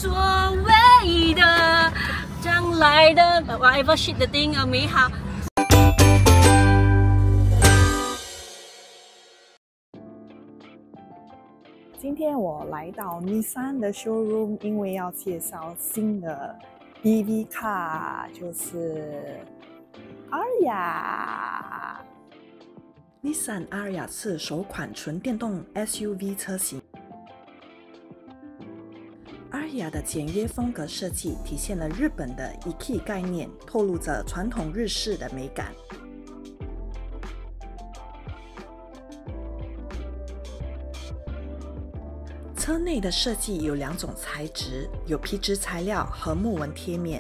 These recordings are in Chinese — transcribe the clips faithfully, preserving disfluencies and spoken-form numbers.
所谓的将来的 whatever shit 的定而美好。 今天我来到 Nissan 的 showroom， 因为要介绍新的 E V car， 就是 Ariya。Nissan Ariya 是首款纯电动 S U V 车型。Ariya 的简约风格设计体现了日本的 E K 概念，透露着传统日式的美感。 车内的设计有两种材质，有皮质材料和木纹贴面。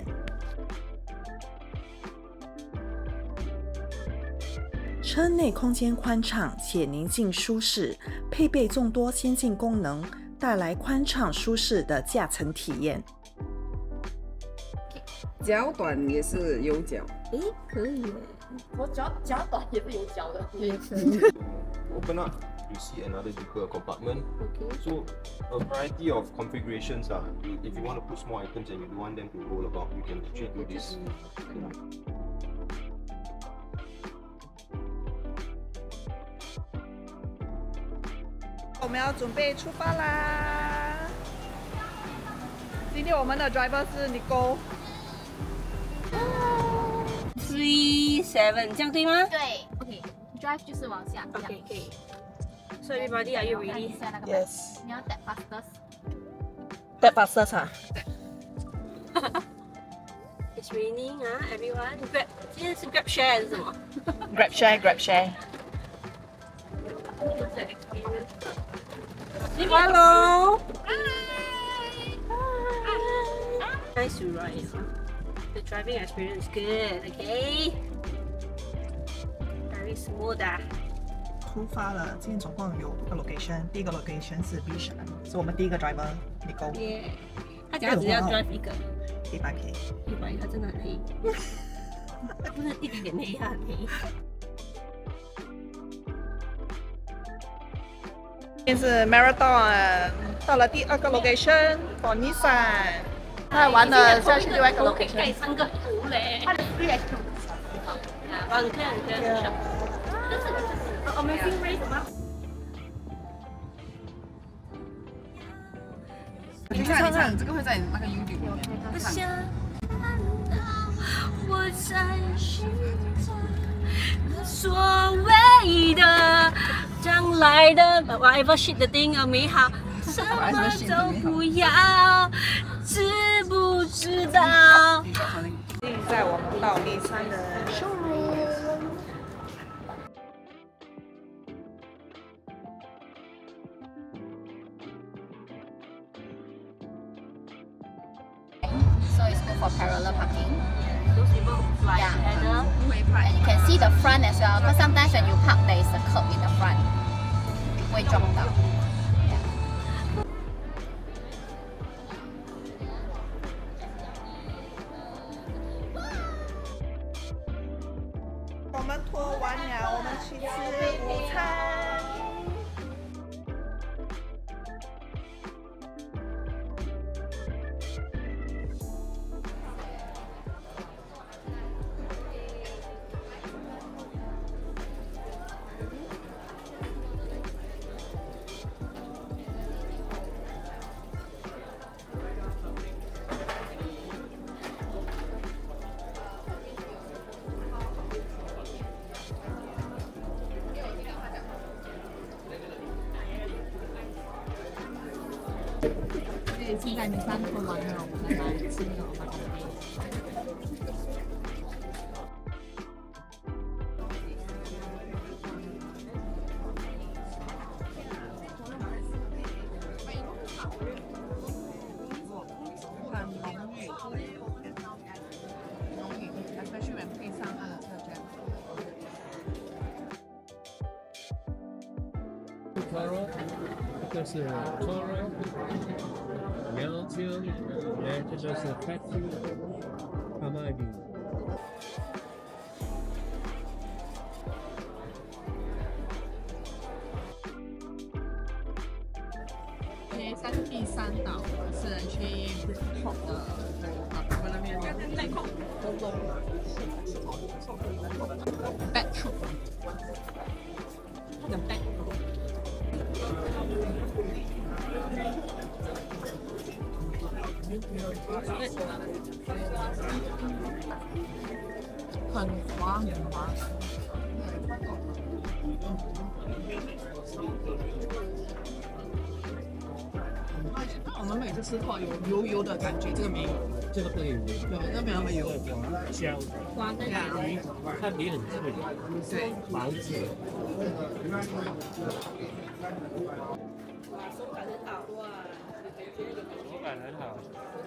车内空间宽敞且宁静舒适，配备众多先进功能，带来宽敞舒适的驾乘体验。 脚短也是有脚， 诶，可以耶！ 我脚脚短也是有脚的，也可以。 Open up, you see another deeper compartment. Okay. So a variety of configurations are. If you want to put small items and you don't want them to roll about, you can actually do this. Yeah. 我们要准备出发啦！今天我们的 driver 是 Nicole。 Three seven， 这样对吗？ 对 ，OK，drive 就是往下。 OK， 可以。So everybody, are you ready? Yes. 你要 tap fastest。 Tap fastest 啊 It's raining 啊 ，everyone. Grab， 今天是 Grab Share 还是什么 ？Grab share, Grab share. Hello. Nice to ride. The driving experience is good. Okay. Very smooth 啊。 出发了，今天总共有五个 location， 第一个 location 是 Bishan， 是我们第一个 driver Nicole。 耶！他讲他只要 drive 一个， 一百 K， 一百，他真的很黑，不是一点点黑，他很黑。 今天是 Marathon， 到了第二个 location for Nissan。他玩的下去另外一个 location。 可以三个湖嘞。 它的 free H two。 啊，你看，你看，这是。 Amazing Race 吗？ 你看，你看，这个会在那个 YouTube 里面。 我想看到我在寻找所谓的将来的 whatever shit 的定而美好，什么都不要，知不知道？ 现在我们到第三的 showroom。 So it's good for parallel parking. Those people who fly Yeah. together. And you can see the front as well. Because sometimes when you park, there is a curb in the front. 会撞到。 我们拖完了，我们去吃午餐。 现在你三拖完了，我们来吃那个。 Toro， 这个是 Toro， 苗青，哎，这就是 Fatty， 哈麦比。 OK，三 B 三。 山岛，私人去 Bridgeport 的啊，我那边内控东东 back trip 的 back。很滑很滑。那我们每次吃的话有油油的感觉，这个没有， 这个不会有， 对，这没那么油。 香， 哇，那个皮它皮很脆， 对， 薄质。 手感很好哇， 口感很好。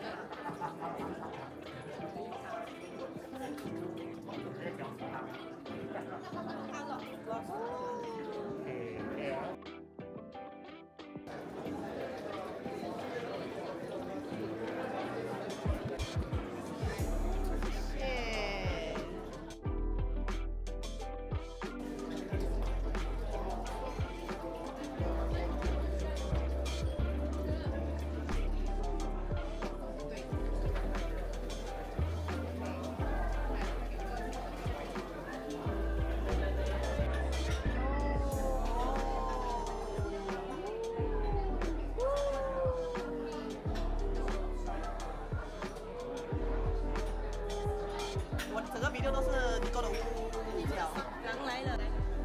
我整个 video 都是你做的呜呜呜呜叫。 狼来了。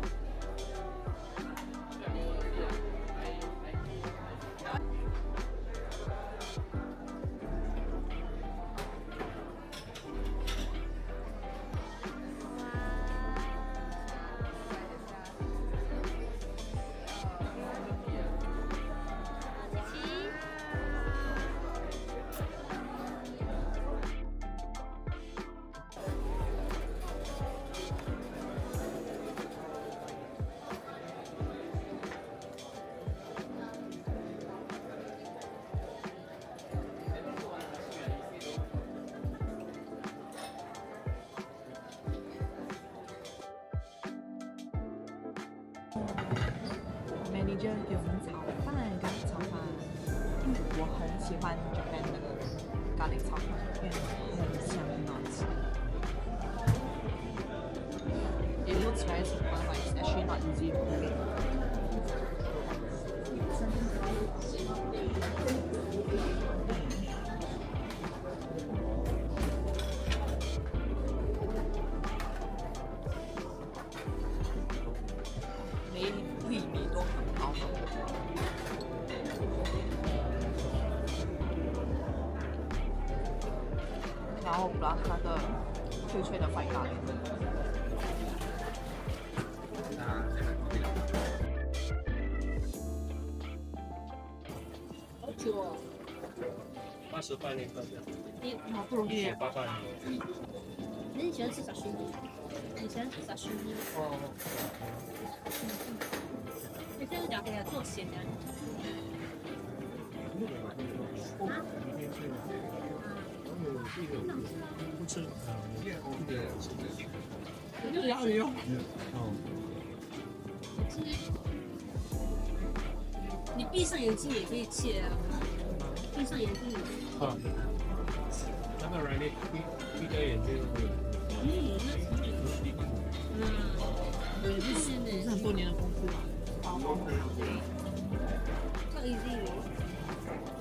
manager 给我们炒饭跟炒饭，因为我很喜欢 Japan 那个咖喱炒饭，因为很香很好吃。It looks very simple, but it's actually not easy to make. 每粒米都很高，然后 plus 那个脆脆的饭咖喱。 好久哦。 八十块那个， 你好不容易。 八块。 那你喜欢吃啥熏鸡？你喜欢吃啥熏鸡？ 哦。 你这样讲给他做咸的。啊？ 不吃， 我就要用。 哦。 你闭上眼睛也可以切啊，闭上眼睛。 好。那个人你闭闭着眼睛。 嗯，那是最嗯，有日式的， 是很多年的功夫嘛。 太 easy 了。